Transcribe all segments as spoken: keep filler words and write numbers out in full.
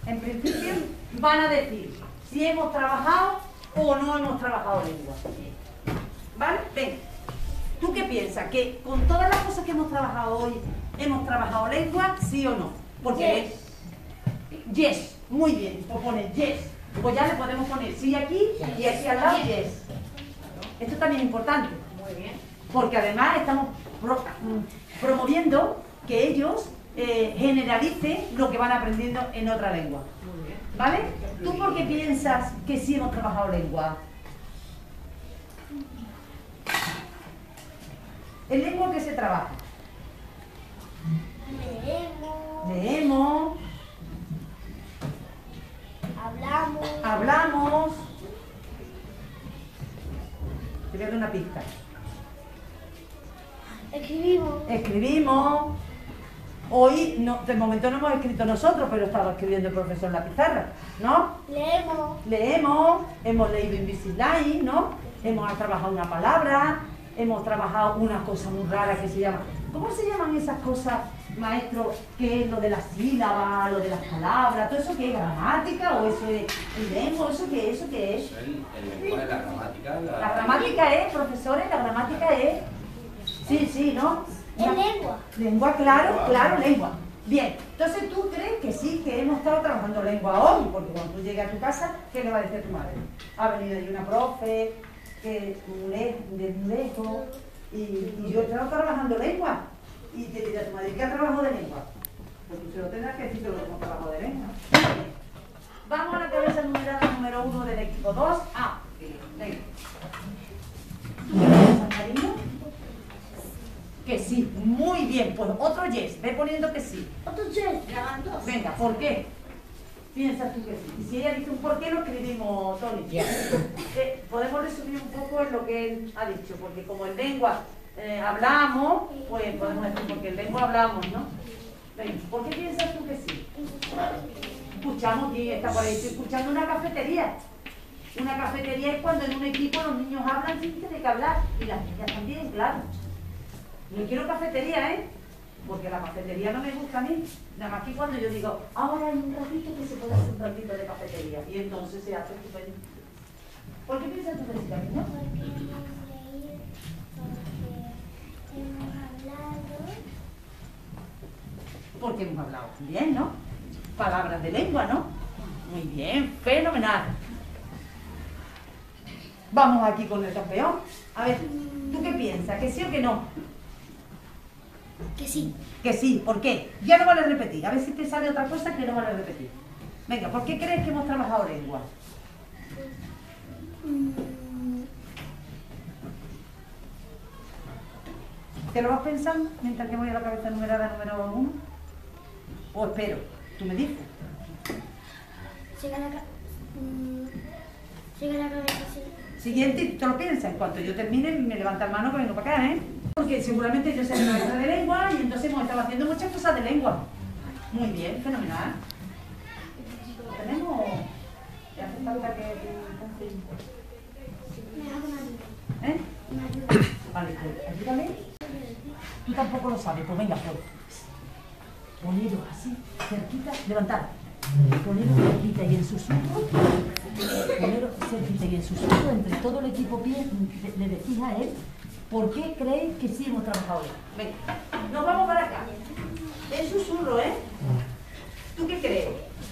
en principio, van a decir si hemos trabajado o no hemos trabajado lengua. ¿Vale? Ven. ¿Tú qué piensas? ¿Que con todas las cosas que hemos trabajado hoy, hemos trabajado lengua, sí o no? Porque yes. Yes. Muy bien. Pues pone yes. Pues ya le podemos poner sí aquí y aquí al lado yes. Esto también es importante. Muy bien. Porque además estamos pro, promoviendo que ellos eh, generalicen lo que van aprendiendo en otra lengua. Muy bien. ¿Vale? ¿Tú por qué piensas que sí hemos trabajado lengua? ¿En lengua qué se trabaja? Leemos. Leemos. Hablamos. Hablamos. Te voy a dar una pista. Escribimos. Escribimos. Hoy, no, de momento no hemos escrito nosotros, pero estaba escribiendo el profesor en la pizarra, ¿no? Leemos. Leemos, hemos leído Invisalign, ¿no? Hemos trabajado una palabra, hemos trabajado una cosa muy rara que se llama... ¿Cómo se llaman esas cosas, maestro? ¿Qué es lo de las sílabas, lo de las palabras? ¿Todo eso qué es? ¿Gramática o eso es lengua? ¿Eso qué es? ¿Eso qué es? Eso es el, el lenguaje, la gramática. La... La gramática es, profesores, la gramática es... Sí, sí, ¿no? Es lengua. Lengua, claro, claro, lengua. Bien, entonces tú crees que sí, que hemos estado trabajando lengua hoy, porque cuando tú llegues a tu casa, ¿qué le va a decir a tu madre? Ha venido ahí una profe, que de lejos, y, y yo he estado trabajando lengua. Y te dirá a tu madre, ¿qué ha trabajado de lengua? Pues tú se lo tendrás que decir que lo hemos trabajado de lengua. Vamos a la cabeza numerada número uno del equipo dos. Ah, venga. ¿Cariño? Que sí, muy bien, pues otro yes, ve poniendo que sí. Otro yes, grabando. Venga, ¿por qué? Piensas tú que sí. Y si ella dice un por qué, lo escribimos, Tony. Yes. Eh, podemos resumir un poco en lo que él ha dicho, porque como en lengua eh, hablamos, pues podemos decir, porque en lengua hablamos, ¿no? Venga, ¿por qué piensas tú que sí? Escuchamos, ¿quién está por ahí? Estoy escuchando una cafetería. Una cafetería es cuando en un equipo los niños hablan sin tener que hablar, y las niñas también, claro. No quiero cafetería, ¿eh? Porque la cafetería no me gusta a mí. Nada más que cuando yo digo, ahora hay un ratito que se puede hacer un ratito de cafetería. Y entonces se hace estupendo. ¿Por qué piensas tú que sí, cariño? Porque hemos leído, porque hemos hablado. Porque hemos hablado bien, ¿no? Palabras de lengua, ¿no? Muy bien, fenomenal. Vamos aquí con el campeón. A ver, ¿tú qué piensas? ¿Que sí o que no? Que sí. Que sí, ¿por qué? Ya no vale repetir, a ver si te sale otra cosa que no vale repetir. Venga, ¿por qué crees que hemos trabajado lengua? ¿Te lo vas pensando mientras que voy a la cabeza numerada número uno? ¿O espero? Tú me dices. Llega la, ca mm, llega la cabeza así. Siguiente, te lo piensas. En cuanto yo termine, me levanta la mano que vengo para acá, ¿eh? Porque seguramente yo soy maestra de lengua y entonces hemos estado haciendo muchas cosas de lengua. Muy bien, fenomenal. Tenemos... ¿Te hace falta que... Me hago una ayuda. ¿Eh? Una ayuda. Vale, pues ayúdame. Tú tampoco lo sabes, pues venga, pues. Poneros así, cerquita, levantad. Poneros cerquita y en susurro. Poneros cerquita y en susurro, entre todo el equipo pie, le, le decís a él por qué creéis que sí hemos trabajado hoy. Venga, nos vamos para acá. En susurro, ¿eh? ¿Tú qué crees?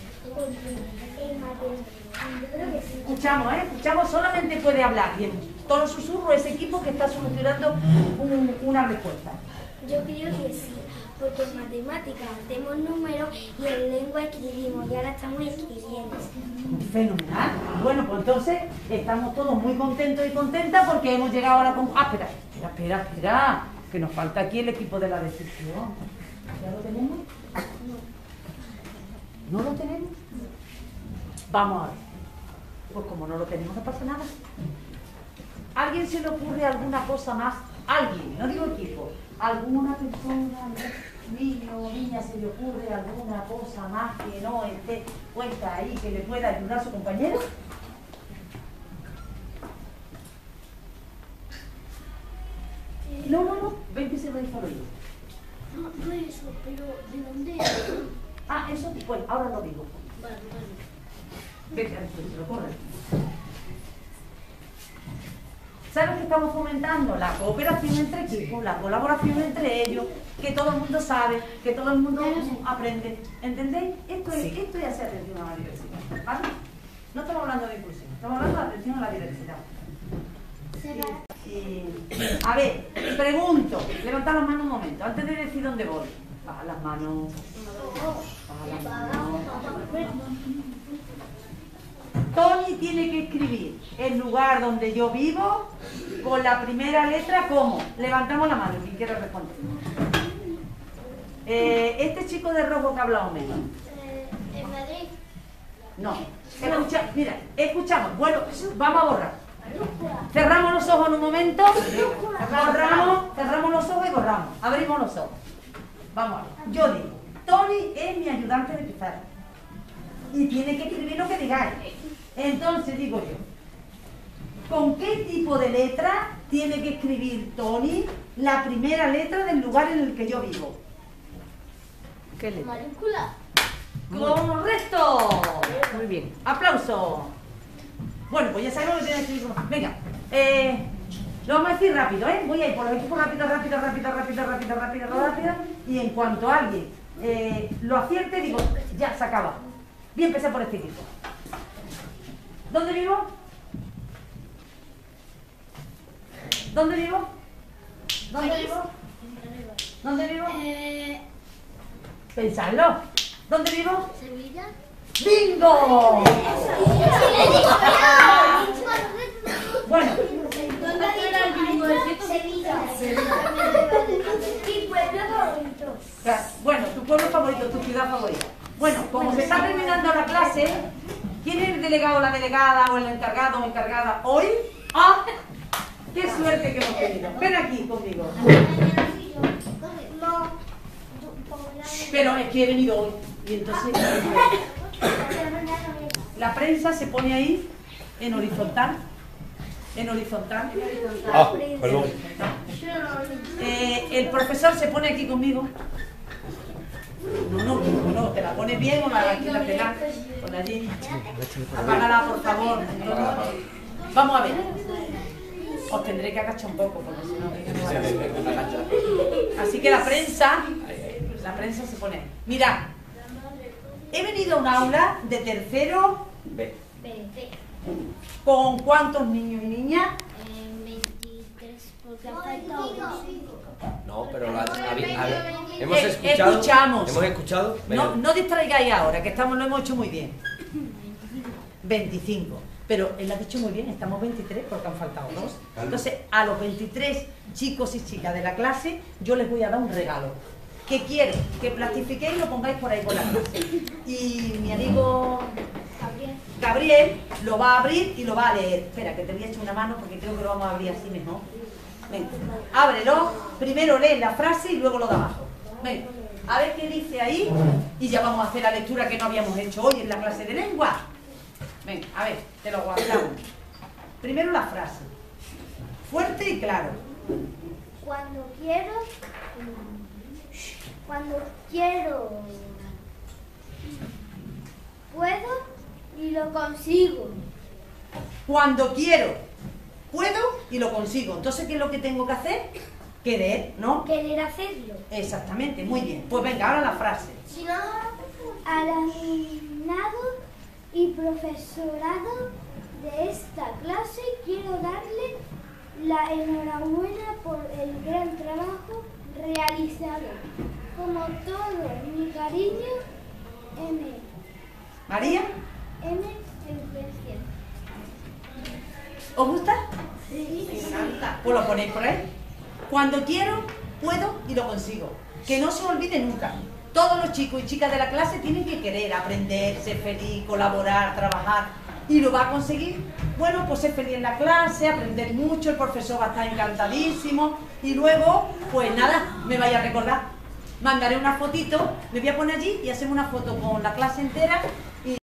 Yo creo que sí. Escuchamos, ¿eh? Escuchamos, solamente puede hablar. Y en todo susurro ese equipo que está solucionando un, una respuesta. Yo creo que sí, porque en matemáticas hacemos números y en lengua escribimos y ahora estamos escribiendo. Fenomenal. Bueno, pues entonces estamos todos muy contentos y contentas porque hemos llegado a la conclusión. Ah, espera, espera, espera, espera, que nos falta aquí el equipo de la decisión. ¿Ya lo tenemos? No. ¿No lo tenemos? Vamos a ver. Pues como no lo tenemos, no pasa nada. ¿Alguien se le ocurre alguna cosa más? Alguien, no digo equipo. ¿Alguna persona, niño o niña, se le ocurre alguna cosa más que no esté puesta ahí que le pueda ayudar a su compañero? No, no, no, ven que se lo dijo al oído. No, no es eso, pero ¿de dónde es? Ah, eso, bueno, ahora lo digo. Vete, se lo corre. ¿Sabes que estamos fomentando? La cooperación entre equipos, la colaboración entre ellos, que todo el mundo sabe, que todo el mundo aprende. ¿Entendéis? Esto es, esto es hacer atención a la diversidad, ¿vale? No estamos hablando de inclusión, estamos hablando de atención a la diversidad. Y, a ver, pregunto, levantad las manos un momento, antes de decir dónde voy. Baja las manos. Baja las manos. Tony tiene que escribir el lugar donde yo vivo con la primera letra como. Levantamos la mano, quien quiera responder. Eh, este chico de rojo que ha hablado menos. ¿En Madrid? No. Escucha, mira, escuchamos. Bueno, vamos a borrar. Cerramos los ojos en un momento. Borramos, cerramos los ojos y borramos. Abrimos los ojos. Vamos a ver. Yo digo, Tony es mi ayudante de pizarra. Y tiene que escribir lo que digáis. Entonces digo yo, ¿con qué tipo de letra tiene que escribir Tony la primera letra del lugar en el que yo vivo? ¿Qué letra? Mayúscula. ¡Correcto! Muy bien. ¡Aplauso! Bueno, pues ya sabemos lo que tiene que escribir. Venga, eh, lo vamos a decir rápido, ¿eh? Voy a ir por los equipos rápido, rápido, rápido, rápido, rápido, rápido, rápido. Y en cuanto alguien eh, lo acierte, digo, ya, se acaba. Voy a empezar por este equipo. ¿Dónde vivo? ¿Dónde vivo? ¿Dónde vivo? ¿Dónde vivo? Eh, Pensadlo. ¿Dónde vivo? Sevilla. ¡Bingo! Bueno, ¿Dónde era el bingo? Sevilla. ¿Y pueblo favorito? bueno, tu pueblo favorito, tu ciudad favorita. Bueno, como se está terminando la clase, ¿quién es el delegado o la delegada o el encargado o encargada hoy? ¡Ah! ¡Qué suerte que hemos tenido! Ven aquí conmigo. Pero es que he venido hoy. Y entonces la prensa se pone ahí en horizontal. En horizontal. Ah, perdón. Eh, el profesor se pone aquí conmigo. No, no, no, no, te la pones bien o la quítatela. Pon allí. Apágala, por favor. Vamos a ver. Os tendré que agachar un poco porque si no, que no va a agachar. Así que la prensa, la prensa se pone. Mirad, he venido a un aula de tercero B. ¿Con cuántos niños y niñas? veintitrés, porque ha faltado No, pero la, a ver, a ver, hemos escuchado. Escuchamos. Hemos escuchado. No, no distraigáis ahora, que estamos, lo hemos hecho muy bien. veinticinco. Pero él lo ha dicho muy bien, estamos veintitrés porque han faltado dos. Entonces, a los veintitrés chicos y chicas de la clase, yo les voy a dar un regalo. ¿Qué quiero? Que plastifiquéis y lo pongáis por ahí por la clase. Y mi amigo Gabriel. Gabriel lo va a abrir y lo va a leer. Espera, que te voy a echar una mano porque creo que lo vamos a abrir así mejor. Venga, ábrelo. Primero lee la frase y luego lo de abajo. Venga, a ver qué dice ahí. Y ya vamos a hacer la lectura que no habíamos hecho hoy en la clase de lengua. Venga, a ver, te lo guardamos. Primero la frase. Fuerte y claro. Cuando quiero, cuando quiero, puedo y lo consigo. Cuando quiero, puedo y lo consigo. Entonces, ¿qué es lo que tengo que hacer? Querer, ¿no? Querer hacerlo. Exactamente, muy bien. Pues venga, ahora la frase. Si no, al alumnado y profesorado de esta clase quiero darle la enhorabuena por el gran trabajo realizado. Como todo mi cariño, M. María, M. Eugencia. ¿os gusta? Sí. Me encanta. Pues lo ponéis por ahí. Cuando quiero, puedo y lo consigo. Que no se olvide nunca. Todos los chicos y chicas de la clase tienen que querer aprender, ser feliz, colaborar, trabajar. ¿Y lo va a conseguir? Bueno, pues ser feliz en la clase, aprender mucho, el profesor va a estar encantadísimo. Y luego, pues nada, me vaya a recordar. Mandaré una fotito, me voy a poner allí y hacemos una foto con la clase entera. Y